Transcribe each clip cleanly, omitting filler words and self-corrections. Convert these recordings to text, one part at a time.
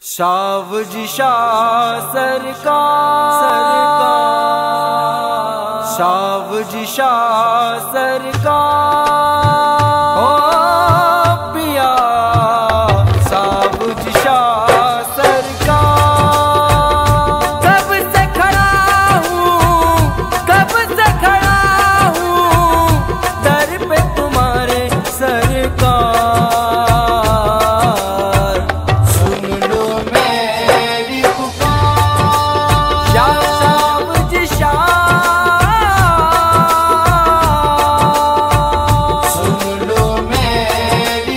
शावजी शाह सरकार, शावजी शाह सरकार, ओ पिया शावजी शाह सरकार। कब से खड़ा हूँ दर पे तुम्हारे सरकार। सुन लो मेरी पुकार, शावजी शाह। सुन लो मेरी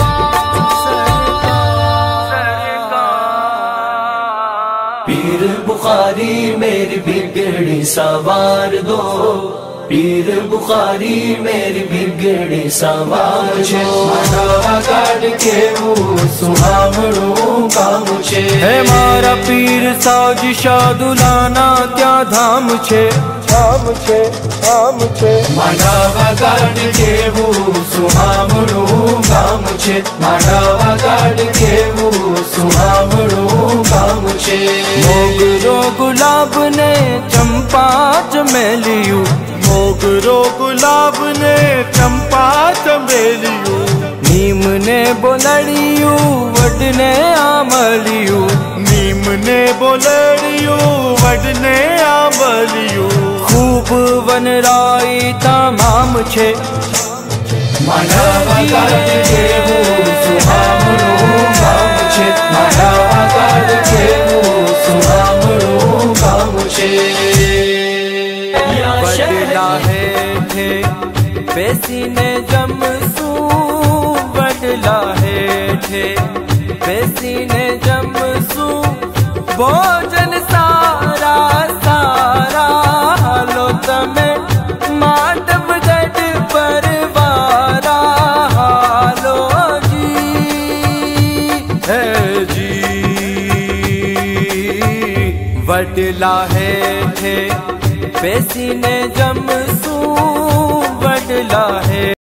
पुकार, पीर बुखारी मेरी बिगड़ी सवार दो, पीर बुखारी मेरी बिगड़ी सवार छे। मारा काट के वो सुहावणो काम छे। हे मारा पीर सावजी शाह दुलाना त्या धाम छे, धाम छे, धाम छे। मारा काट के वो सुहावणो काम छे। मारा काट के वो सुहावणो काम छे। मोगरो गुलाब ने चंपा चमेलियू, मोगरो गुलाब ने चंपा चमेलियू। नीम ने बोलड़ियू वडने आमलियू, नीम ने बोलड़ियू वडने आमलियू। खूब वनराई तमाम छे। मारा काट के वो सुहावणो काम छे। मारा काट के वो सुहावणो काम छे। वडला है थे बेसीने जमसू, वडला है थे बेसीने जमसू। भोजन सारा सारा हालो तमे माधव गढ़ परवारा। हालो जी है जी, वडला है थे बेसीने जमसू, वडला है।